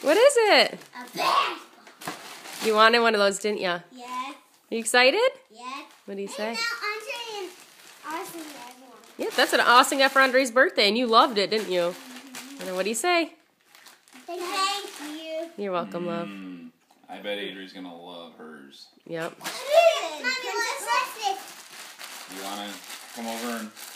What is it? A basketball. You wanted one of those, didn't you? Yeah. Are you excited? Yeah. What do you say? No, I'm saying Austin has one. Yeah, that's what Austin got for Andre's birthday, and you loved it, didn't you? And then what do you say? Thank you. You're welcome, love. I bet Adri's gonna love hers. Yep. Mommy, what's this? You wanna come over and